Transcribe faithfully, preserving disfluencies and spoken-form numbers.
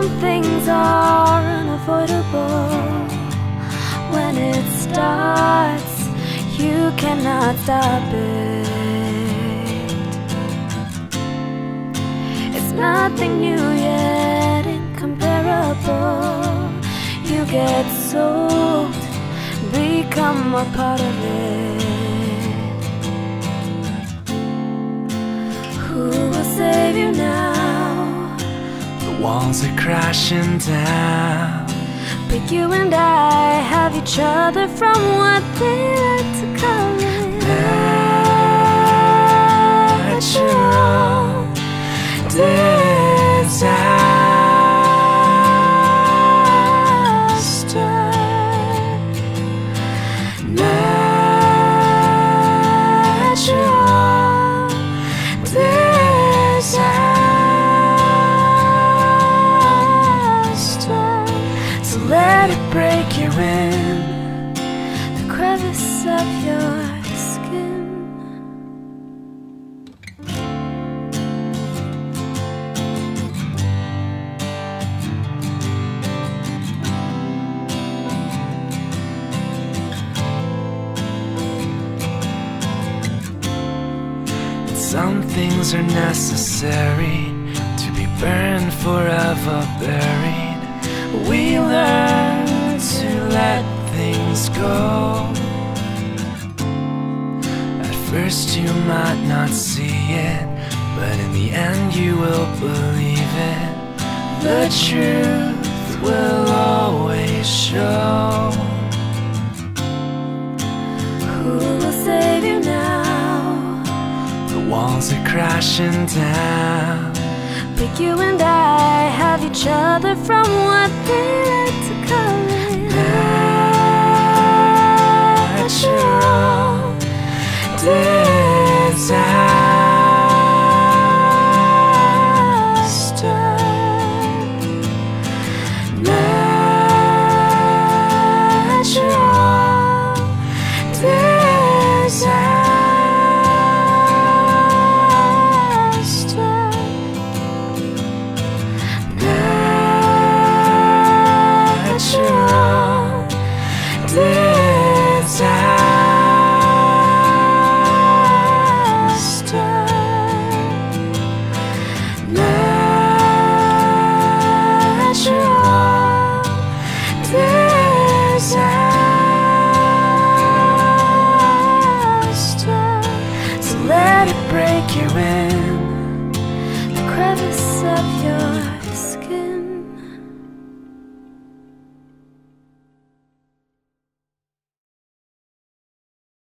Some things are unavoidable. When it starts, you cannot stop it. It's nothing new yet incomparable. You get soaked, become a part of it. Who will save you now? The walls are crashing down, but you and I have each other from what they like to call it natural disaster. Natural disaster. So let it break you in the crevice of your skin. Some things are necessary to be burned, forever buried. We learn to let things go. At first you might not see it, but in the end you will believe it. The truth will always show. Who will save you now? The walls are crashing down, but you and I have each other from what they like to call it natural disaster. Natural disaster. Disaster. So let it break you in